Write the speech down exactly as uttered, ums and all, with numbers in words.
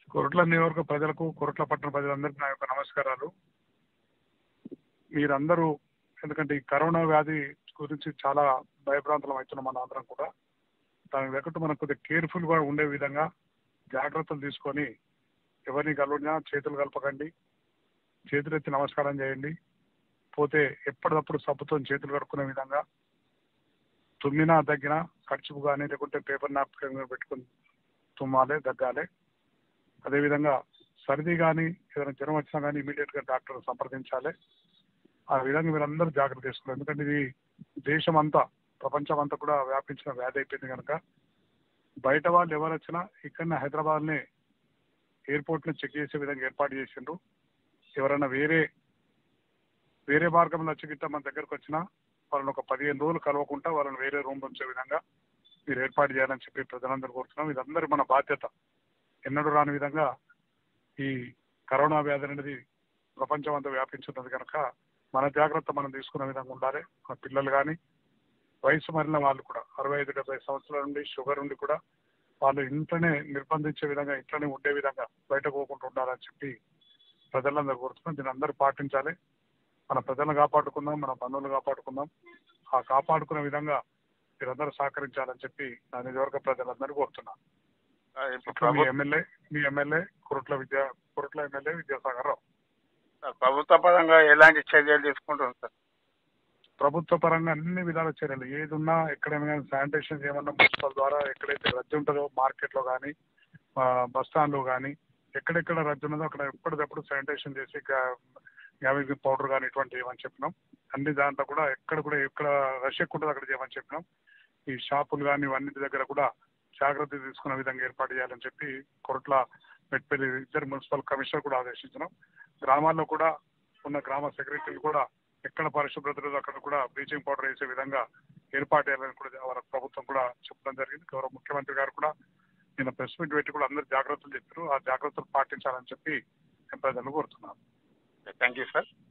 కొరట్ల నియోజక ప్రజలకు, కొరట్ల పట్టణ ప్రజలందరికీ నా యొక్క నమస్కారాలు. మీరందరూ ఎందుకంటే ఈ కరోనా వ్యాధి గురించి చాలా భయభ్రాంతులం అవుతున్నాం మన అందరం కూడా. దానికి తగ్గట్టు మనం కొద్దిగా కేర్ఫుల్గా ఉండే విధంగా జాగ్రత్తలు తీసుకొని ఎవరిని కలవడినా చేతులు కలపకండి, చేతులెత్తి నమస్కారం చేయండి. పోతే ఎప్పటికప్పుడు సబ్బుతో చేతులు కడుక్కునే విధంగా, తుమ్మినా దగ్గినా ఖర్చుపు కానీ లేకుంటే పేపర్ నాప్కిన్ పెట్టుకుని తుమ్మాలి, దగ్గాలి. అదేవిధంగా సర్ది కానీ ఏదైనా జ్వరం వచ్చినా కానీ ఇమీడియట్గా డాక్టర్ సంప్రదించాలి. ఆ విధంగా మీరందరూ జాగ్రత్త తీసుకోవాలి. ఎందుకంటే ఇది దేశం అంతా, ప్రపంచం అంతా కూడా వ్యాపించిన వ్యాధి అయిపోయింది కనుక బయట వాళ్ళు ఎవరు వచ్చినా ఇక్కడనే హైదరాబాద్ని ఎయిర్పోర్ట్ని చెక్ చేసే విధంగా ఏర్పాటు చేసిండ్రు. ఎవరైనా వేరే వేరే మార్గంలో వచ్చి గిట్ట మన దగ్గరకు వచ్చినా వాళ్ళని ఒక పదిహేను రోజులు కలవకుండా వాళ్ళని వేరే రూమ్ ఉంచే విధంగా మీరు ఏర్పాటు చేయాలని చెప్పి ప్రజలందరూ కోరుతున్నాం. ఇదందరూ మన బాధ్యత. ఎన్నడూ రాని విధంగా ఈ కరోనా వ్యాధి అనేది ప్రపంచం అంతా వ్యాపించున్నది కనుక మన జాగ్రత్త మనం తీసుకునే విధంగా ఉండాలి. మన పిల్లలు కానీ వయసు మరిన వాళ్ళు కూడా అరవై ఐదు డెబ్బై సంవత్సరాల నుండి షుగర్ ఉండి కూడా వాళ్ళు ఇంట్లోనే నిర్బంధించే విధంగా, ఇంట్లోనే ఉండే విధంగా బయటకు పోకుండా ఉండాలని చెప్పి ప్రజలందరూ కోరుతున్నాం. దీన్ని అందరూ పాటించాలి. మన ప్రజలను కాపాడుకుందాం, మన బంధువులు కాపాడుకుందాం. ఆ కాపాడుకునే విధంగా మీరందరూ సహకరించాలని చెప్పి నా నియోజకవర్గ ప్రజలందరూ కోరుతున్నాను. మీ ఎమ్మెల్యే మీ ఎమ్మెల్యే కురుట్ల విద్యా కురుట్ల ఎమ్మెల్యే విద్యాసాగర్ రావు. ప్రభుత్వ పరంగా ఎలాంటి చర్యలు తీసుకుంటారు సార్? ప్రభుత్వ పరంగా అన్ని విధాల చర్యలు ఏది ఉన్నా ఎక్కడైనా శానిటేషన్ చేయమన్నా మున్సిపల్ ద్వారా ఎక్కడైతే రద్దీ ఉంటుందో మార్కెట్లో కానీ బస్ స్టాండ్లో కానీ ఎక్కడెక్కడ రద్దీ ఉన్నదో అక్కడ ఎప్పటికప్పుడు శానిటేషన్ చేసి గ్యావింగ్ పౌడర్ కానీ ఇటువంటి ఏమని చెప్పినాం. అన్ని దాంట్లో కూడా ఎక్కడ కూడా ఎక్కడ రష్ ఎక్కువ ఉంటుందో అక్కడ చేయమని చెప్పినాం. ఈ షాపులు కానీ ఇవన్నింటి దగ్గర కూడా జాగ్రత్త తీసుకునే విధంగా ఏర్పాటు చేయాలని చెప్పి కొరట్ల మెట్పల్లి ఇద్దరు మున్సిపల్ కమిషనర్ కూడా ఆదేశించినాం. గ్రామాల్లో కూడా ఉన్న గ్రామ సెక్రటరీలు కూడా ఎక్కడ పరిశుభ్రత లేదో అక్కడ కూడా బ్లీచింగ్ పౌడర్ వేసే విధంగా ఏర్పాటు చేయాలని కూడా వారి ప్రభుత్వం కూడా చెప్పడం జరిగింది. గౌరవ ముఖ్యమంత్రి గారు కూడా నిన్న ప్రెస్ మీట్ పెట్టి కూడా అందరూ జాగ్రత్తలు చెప్పారు. ఆ జాగ్రత్తలు పాటించాలని చెప్పి నేను ప్రజలను కోరుతున్నాను. Thank you sir.